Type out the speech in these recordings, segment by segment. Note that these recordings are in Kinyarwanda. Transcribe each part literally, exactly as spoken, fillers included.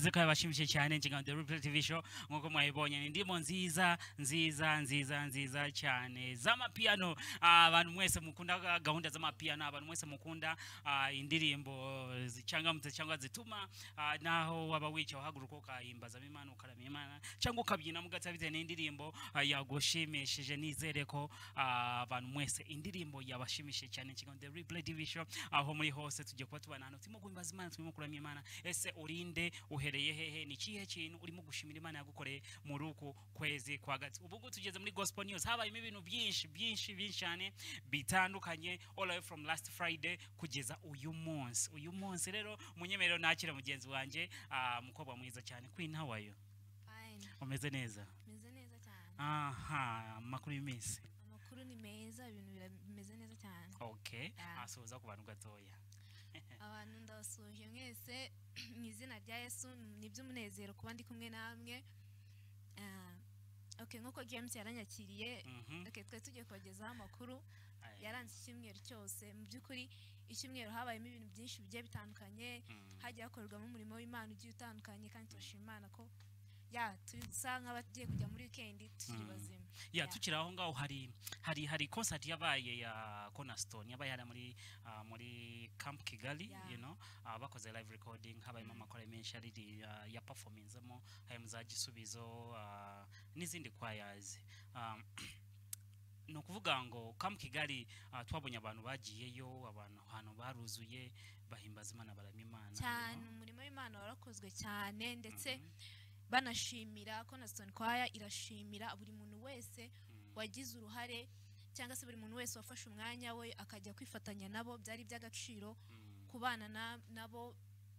ziko yabashimishije cyane ngingo The Replay T V show nkuko mwayibonye ni ndimo nziza nziza nziza nziza cyane z'amapiano. Abantu mwese mukunda gahunda z'amapiano, abantu mwese mukunda indirimbo zicyangamutse cyangwa zituma naho waba wica wahaguruka ukahimbaza Imana ukaramya Imana cyangwa ukabyina mugatabite n'indirimbo yagushimishije. Nizere ko abantu mwese indirimbo yabashimishije cyane ngingo The Replay T V show aho muri hose tujye kuba tubana hano turimo guhimbaza Imana, turimo kuramya Imana. Ese urinde uhereye hehe? Ni kihe kintu urimo gushimira Imana yagukoreye muri uku kwezi kwa gati? Ubu tugeze muri gospel news, habayemo ibintu byinshi byinshi byinshi cyane bitandukanye all the way from last Friday kugeza uyu munsi. Uyu munsi rero munyemerero nakira mugenzi wanje mukobwa mwiza cyane. Queen, how are you? Fine. Umeze neza? Meze neza cyane. Aha, makuru y'imisi. Amakuru ni meza, ibintu bimeze neza cyane. Okay. Asoza ku bantu gatoya. Abantu ndabasuje mwese mu izina rya Yesu, nibyo umunezero kuba ndi kumwe namwe. Okay, nkuko James yaranyakiriye, okay, twe tugiye kubagezaho amakuru yaranze icyumweru cyose. Mu by'ukuri icyumweru habayemo ibintu byinshi bigiye bitandukanye, hagiye hakorwamo umurimo w'Imana ugiye utandukanye, kandi turashima Imana ko ya turi gusa nk'abagiye kujya muri weekend tukiri bazima. Ya tukiri aho ngaho hari hari hari concert yabaye ya Cornerstone yabaye hari muri uh, muri Camp Kigali, yeah. You know, uh, bakoze live recording, habaye mama kore menshi ari uh, ya performance mo haye muzagisubizo uh, n'izindi choirs. um, no kuvuga ngo Camp Kigali uh, twabonye abantu bagiyeyo, abantu hano baruzuye bahimbaza Imana baramya Imana cyane. Umurimo w'Imana warakozwe cyane, ndetse mm -hmm. banashimira Cornerstone Choir irashimira buri muntu wese wagize uruhare cyangwa se buri muntu wese wafashe umwanya we akajya kwifatanya nabo. Byari by'agaciro kubana nabo,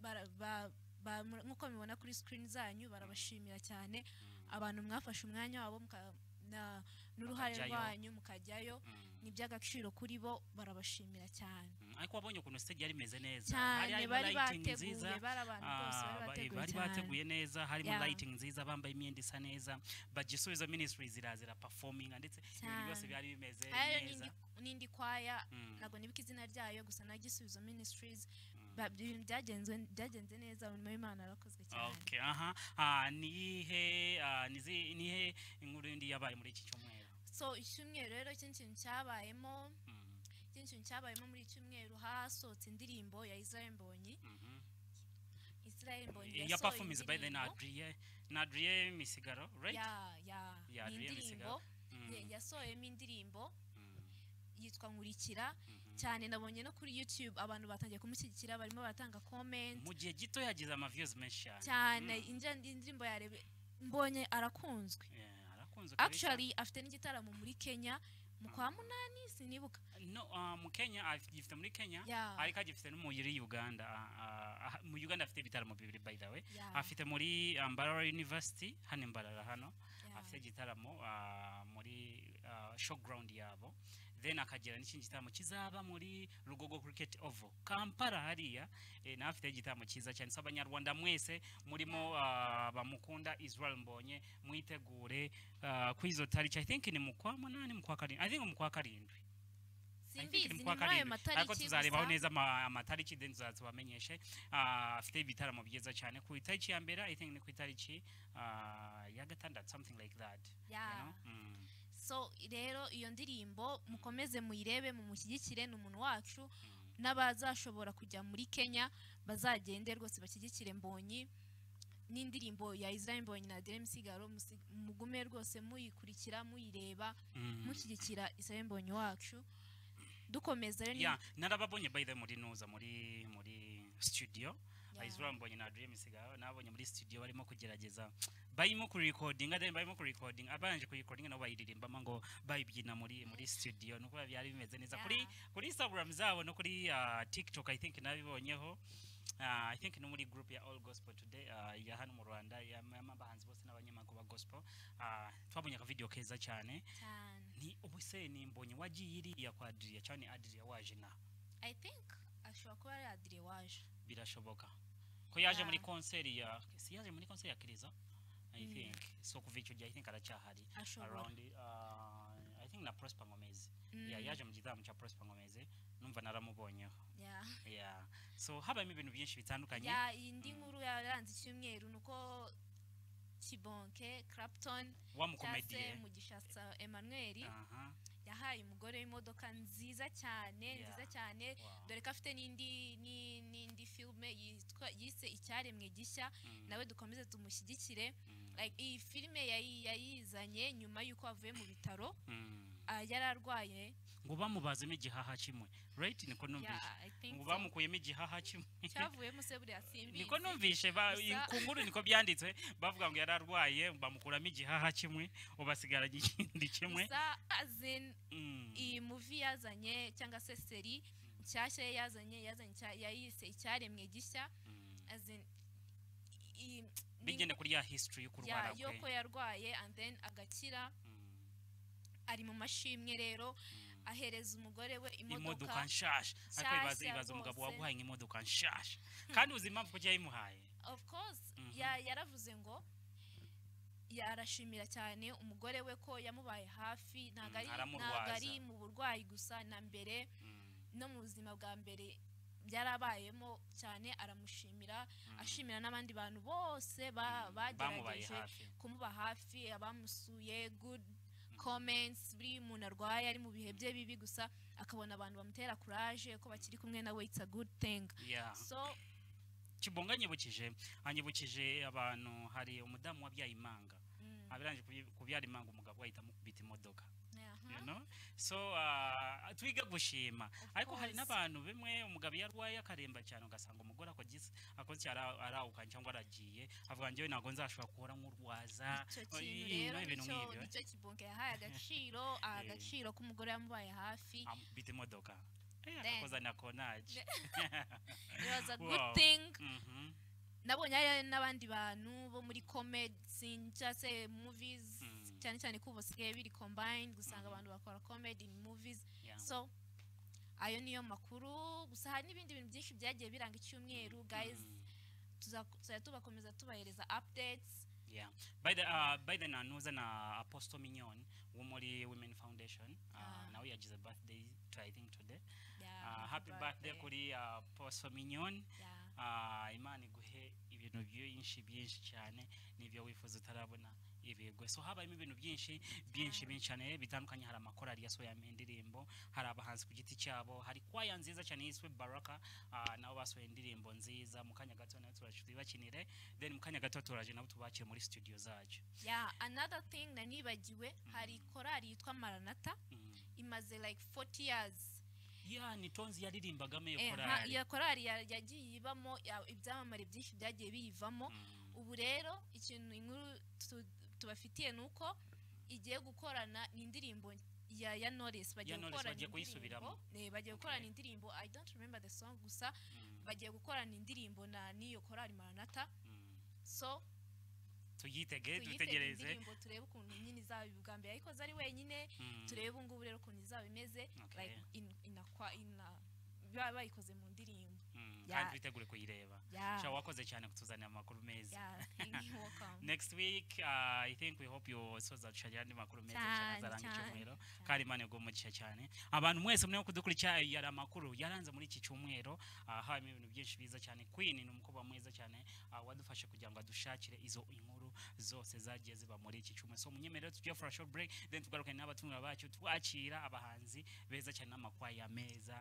nkuko mubona kuri screen zanyu barabashimira cyane. Abantu mwafashe umwanya wabo n'uruhare rwanyu mukajyayo, ni by'agaciro kuri bo, barabashimira cyane. Ariko wabonye ukuntu stage yari meze neza, hari bari bateguye, bari abantu bose bari bateguye neza, harimo lighting nziza, bambaye imyenda isa neza, bagisubizo ministries zirazira performing, ndetse ibintu byose byari bimeze neza. N'indi kwaya nago nibika izina ryayo, gusa nagisubizo ministries byagenze byagenze neza. Umurimo w'Imana arakozwe cyane. Okay, aha nihe nizi nihe inkuru ndi yabaye muri iki cyumweru? So icyumweru rero cyinshi cyabayemo cyinshi cyabayemo muri iki cyumweru hasohotse indirimbo ya Israel Mbonyi. Israel Mbonyi ya performance by the Nadrie Nadrie Misigaro, right? Yeah, yeah, yeah, indirimbo yasohoyemo indirimbo yitwa Nkurikira cyane. Nabonye no kuri YouTube abantu batangiye kumushyigikira, barimo batanga comment. Mu gihe gito yagize ama views menshi cyane. Indirimbo yarebe mbonye arakunzwe. Yeah, arakunzwe. Actually afite n'igitaramo muri Kenya mu kwa munani sinibuka. No, uh, mu Kenya afite muri Kenya, yeah. Ariko agifite no muri Uganda. Uh, uh, mu Uganda afite ibitaramo bibiri by the way. Yeah. Afite muri um, Mbarara University hano Mbarara hano. Yeah. Afite igitaramo uh, muri uh, showground yabo. Then akagira n'ikindi gitaramo kizaba muri Rugogo Cricket Oval Kampala hariya. E, na afite igitaramo kiza cyane. Abanyarwanda mwese murimo uh, bamukunda Israel Mbonye mwitegure uh, kwizo tariki. I think ni mu kwa munani mu kwa karindwi. I think mu kwa karindwi. Simbizi ni mwayo matariki. Ariko tuzarebaho neza amatariki then tuzabamenyeshe. Afite ibitaramo bigeza cyane ku itariki ya mbere. I think ni ku itariki ya gatandatu, something like that. Yeah. You know? mm. So rero iyo ndirimbo mukomeze muyirebe, mu mushyigikire. Ni umuntu wacu n'abazashobora kujya muri Kenya bazagende rwose bashyigikire Mbonyi. N'indirimbo ya Israel Mbonyi na Adrien Misigaro mugume rwose muyikurikira, muyireba, mushyigikira Israel Mbonyi wacu. Dukomeza rero. Yeah, narababonye by the muri nuza muri muri studio. Yeah. Israel Mbonyi na Adrien Misigaro nabonye muri studio barimo kugerageza, bayimo ku recording, ade bayimo ku recording, abanje ku recording no bayiririmba ngo bayibyina muri muri studio. Nuko byari bimeze neza. Yeah. Kuri kuri Instagram zabo no kuri uh, TikTok I think nabibonyeho. Uh, I think no muri group ya All Gospel Today uh, ya hano mu Rwanda ya mabahanzi bose n'abanyamakuru ba gospel. Uh, twabonye ka video keza cyane. Ni ubuse ni Mbonyi wagiye iri ya kwa Adria cyane. Adria waje na I think ashobora kuba ari Adria waje. Birashoboka ko yaje muri concert ya si yaje muri concert ya Kiriza. I think so kuva icyo gihe I think aracyahari around uh, I think think na Prosper Ngomezi Mm. yeah yaje mu gitaramo cya Prosper Ngomezi numva naramubonyeho yeah yeah so habayemo ibintu byinshi bitandukanye ya indi nkuru yaranze icyumweru nuko Kibonke Clapton wa mu cyase comedy Mugisha Emmanuel aha yahaye umugore w'imodoka nziza cyane Yeah. nziza cyane Wow. dore ko afite n'indi ni- n'indi filme yitwa yise icyaremwe gishya Mm. nawe dukomeze tumushyigikire Mm. like iyi filme yayi- yayizanye nyuma y'uko avuye mu bitaro Mm. ah, yari arwaye ngo bamubazemo igihaha kimwe right niko numvishe yeah, I think ngo so. bamukuyemo igihaha kimwe cyavuyemo se buriya simbizi niko numvishe ba- Gusa- ku nkuru niko byanditswe bavuga ngo yari arwaye bamukuramo igihaha kimwe ubasigaranye ikindi kimwe gusa as in Mm. iyi movie yazanye cyangwa se seri nshyashya ye yazanye yazanye icya- yayise icyaremwe gishya Mm. as in i- ni- bigende kuri ya history yo ya- kurwara yo kwe ko yarwaye and then agakira Mm. ari mu mashimwe rero Mm. ahereza umugore we imodoka imodoka nshasha ariko nshyashya ibaza ibaza umugabo rwose. waguhaye imodoka nshasha kandi uzi impamvu ko yayimuhaye of course Mhm. ya- yaravuze ngo yarashimira cyane umugore we ko yamubaye hafi ntabwo Mm, ari aramurwaza. ntabwo ari mu burwayi gusa na mbere Mm. no mu buzima bwa mbere byarabayemo cyane aramushimira Mm. ashimira n'abandi bantu bose ba- Mm. bamubaye bagerageje hafi kumuba hafi abamusuye good comments buri muntu arwaye ari mu bihe bye bibi gusa akabona abantu bamutera courage ko bakiri kumwe nawe it's a good thing yeah so Kibonga anyibukije anyibukije abantu hari umudamu wabyaye imanga mm, abiranje kuby- kubyara imanga umugabo ahita amukubita imodoka yeah, you huh? know so uh, twiga gushima Of ariko hari course. n'abantu bimwe umugabo yarwaye akaremba cyane ugasanga umugore akogize akoze arawuka cyangwa aragiye avuga njyewe ntabwo nzashobora guhora nk'urwaza icyo oh, kintu you rero know, ibintu nicyo nk'ibyo nicyo Kibonke yahaye agaciro aha Eh. agaciro k'umugore yamubaye hafi amubita imodoka eh Then- akakoza na konaje it was a Wow. good thing mhm nabonye hari n'abandi bantu bo muri comedy scene cyangwa se movies Mm. cyane cyane ko ubu basigaye biri combined gusanga Mhm. abantu bakora comedy in movies yeah so ayo niyo makuru gusa hari n'ibindi bintu byinshi byagiye biranga icyumweru guys Mm. tuza- tuzajya tubakomeza tubahereza updates Yeah. By the uh, by the nanuza na Apostle Mignon wo muri Women Foundation uh, Ah. nawe yagize birthday to I think today. yeah, Uh, happy birthday kuri uh, Apostle Mignon. yeah. Uh, Imana iguhe ibintu byinshi byinshi cyane nibyo wifuza utarabona ibigwe so habayemo ibintu byinshi byinshi byinshi cyane bitandukanye hari amakorali yasohoye indirimbo hari abahanzi ku giti cyabo hari kwaya nziza cyane yiswe Baraka uh, nabo basohoye indirimbo nziza mu kanya gato nawe turashobora bakinire then mu kanya gato turaje nabo tubakire muri studio zacu yeah another thing nanibagiwe hari korali yitwa Maranatha mm. imaze like forty years yeah ni tonzi yaririmbagamo iyo Eh, ha- korali iyo korali ya- yagiye ibamo ya- ibyamamare byinshi byagiye biyivamo Mm. ubu rero ikintu inkuru tu- tubafitiye ni uko igiye gukorana n'indirimbo ya ya Knowless bagiye Ya Knowless gukorana bagiye indirimbo kuyisubiramo. eh, bagiye Okay. gukorana indirimbo I don't remember the song gusa Mm. bagiye gukorana indirimbo na n'iyo korali Maranatha Mm. so tuyitege tuyitege dutegereze indirimbo turebe ukuntu nyine izaba ubwa mbere ariko ari wenyine Mm. turebe ubu ngubu rero ukuntu izaba imeze Okay. like in inakwa ina baba bayikoze mu ndirimbo Mm, Yeah. kandi twitegure kuyireba yeah sha wakoze cyane kutuzanira amakuru meza yeah thank you welcome next week uh, I think we hope you soza dushajira andi makuru meza Cyane, cyane azaranga cyane, icyumweru cyane. kandi Imana igumugisha cyane abantu mwese mwe kudukurikira yari amakuru yaranze muri iki cyumweru uh, harimo ibintu byinshi biza cyane Queen ni umukobwa mwiza cyane uh, wadufashe kugira ngo adushakire izo inkuru zose zagiye ziba muri iki cyumweru so munyemerero tugiye for a short break then tugaruka n'abatumwa bacu twakira abahanzi beza cyane n'amakwaya meza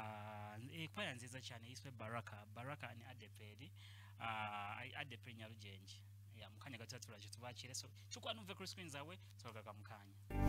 uh, eh, kwaya nziza cyane yiswe Baraka Baraka ni Adeperi uh, Adeperi Nyarugenge ya mukanya gato turaje tubakire so cyukwa numve kuri screen zawe turagaga mukanya